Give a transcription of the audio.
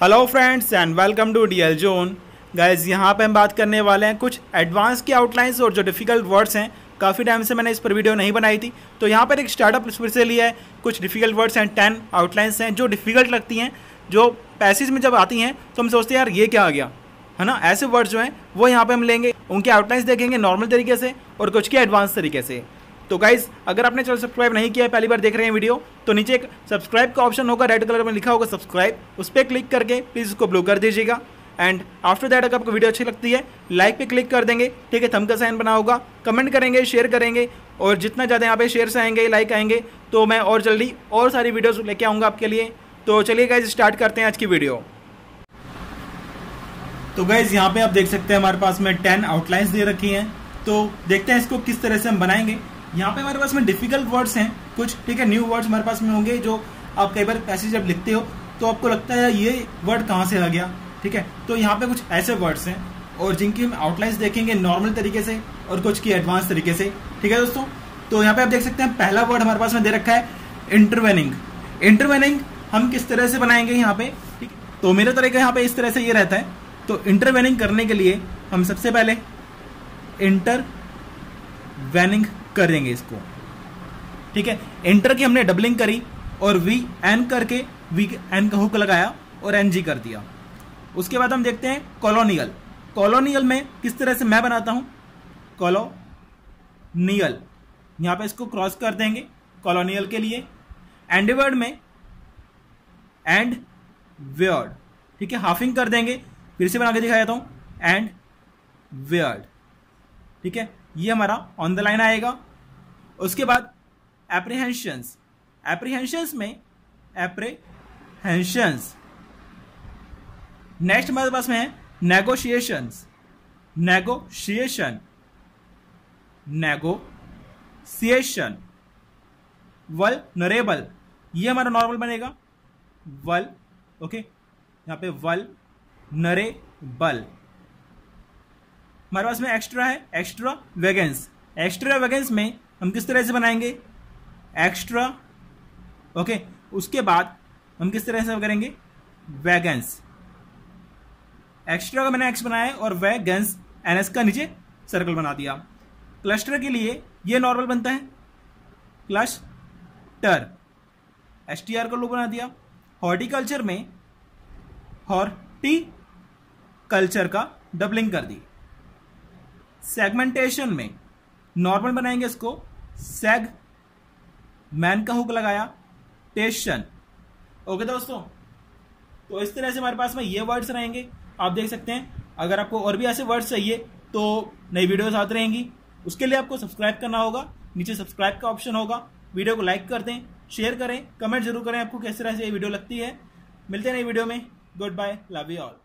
Hello friends and welcome to DL zone. Guys यहाँ पे हम बात करने वाले हैं कुछ एडवांस की आउटलाइंस और जो डिफ़िकल्ट वर्ड्स हैं। काफ़ी टाइम से मैंने इस पर वीडियो नहीं बनाई थी, तो यहाँ पर एक स्टार्टअप फिर से लिया है। कुछ डिफ़िकल्ट वर्ड्स हैं, 10 आउटलाइंस हैं जो डिफ़िकल्ट लगती हैं, जो पैसेज में जब आती हैं तो हम सोचते हैं यार ये क्या आ गया, है ना। ऐसे वर्ड्स जो हैं वो यहाँ पे हम लेंगे, उनके आउटलाइंस देखेंगे नॉर्मल तरीके से और कुछ के एडवांस तरीके से। तो गाइज अगर आपने चैनल सब्सक्राइब नहीं किया है, पहली बार देख रहे हैं वीडियो, तो नीचे एक सब्सक्राइब का ऑप्शन होगा, रेड कलर में लिखा होगा सब्सक्राइब, उस पर क्लिक करके प्लीज़ उसको ब्लू कर दीजिएगा। एंड आफ्टर दैट अगर आपको वीडियो अच्छी लगती है लाइक पे क्लिक कर देंगे, ठीक है, थंब का साइन बना होगा, कमेंट करेंगे, शेयर करेंगे, और जितना ज़्यादा यहाँ पे शेयर्स आएंगे, लाइक आएंगे, तो मैं और जल्दी और सारी वीडियोज़ लेके आऊँगा आपके लिए। तो चलिए गाइज स्टार्ट करते हैं आज की वीडियो। तो गाइज यहाँ पे आप देख सकते हैं हमारे पास में 10 आउटलाइंस दे रखी हैं, तो देखते हैं इसको किस तरह से हम बनाएंगे। यहाँ पे हमारे पास में डिफिकल्ट वर्ड्स हैं कुछ, ठीक है, न्यू वर्ड्स हमारे पास में होंगे जो आप कई बार पैसेज जब लिखते हो तो आपको लगता है ये वर्ड कहाँ से आ गया, ठीक है। तो यहाँ पे कुछ ऐसे वर्ड्स हैं और जिनकी हम आउटलाइंस देखेंगे नॉर्मल तरीके से और कुछ की एडवांस तरीके से, ठीक है दोस्तों। तो यहाँ पे आप देख सकते हैं पहला वर्ड हमारे पास में दे रखा है इंटरवेनिंग। इंटरवेनिंग हम किस तरह से बनाएंगे यहाँ पे, ठीक है। तो मेरा तरीका यहाँ पे इस तरह से ये रहता है। तो इंटरवेनिंग करने के लिए हम सबसे पहले इंटरवेनिंग करेंगे इसको, ठीक है। इंटर की हमने डबलिंग करी और वी एन करके वी एन का हुक लगाया और एन जी कर दिया। उसके बाद हम देखते हैं कॉलोनियल। कॉलोनियल में किस तरह से मैं बनाता हूं, कॉलोनियल, यहां पे इसको क्रॉस कर देंगे कॉलोनियल के लिए। एंडवर्ड में एंड वर्ड, ठीक है, हाफिंग कर देंगे, फिर से बना के दिखा देता हूं, एंड वर्ड, ठीक है, ये हमारा ऑन द लाइन आएगा। उसके बाद एप्रीहेंशंस। एप्रीहेंशंस में एप्रीहेंशंस। नेक्स्ट हमारे पास में है नेगोशिएशंस। Negotiation, negotiation. वल्नरेबल, ये हमारा नॉर्मल बनेगा वल, ओके, यहां पे वल्नरेबल। हमारे पास में एक्स्ट्रा है एक्स्ट्रा वेगेंस। एक्स्ट्रा वेगेंस में हम किस तरह से बनाएंगे, एक्स्ट्रा, ओके। उसके बाद हम किस तरह से करेंगे, वैगेंस। एक्स्ट्रा का मैंने एक्स बनाया है और वैगेंस एनएस का नीचे सर्कल बना दिया। क्लस्टर के लिए ये नॉर्मल बनता है क्लस्टर, एसटीआर का लोग बना दिया। हॉर्टिकल्चर में हॉर्टिकल्चर का डबलिंग कर दी। सेगमेंटेशन में नॉर्मल बनाएंगे इसको, सेग मैन का हुक लगाया, टेशन, ओके दोस्तों। तो इस तरह से हमारे पास में ये वर्ड्स रहेंगे, आप देख सकते हैं। अगर आपको और भी ऐसे वर्ड्स चाहिए तो नई वीडियोस आती रहेंगी, उसके लिए आपको सब्सक्राइब करना होगा, नीचे सब्सक्राइब का ऑप्शन होगा। वीडियो को लाइक कर दें, शेयर करें, कमेंट जरूर करें आपको किस तरह से ये वीडियो लगती है। मिलते हैं नई वीडियो में, good bye, love you all.